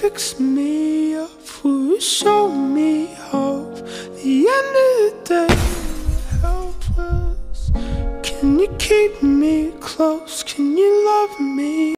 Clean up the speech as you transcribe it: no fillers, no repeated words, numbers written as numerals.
fix me up? Will you show me hope? The end of the day, helpless. Can you keep me close? Can you love me?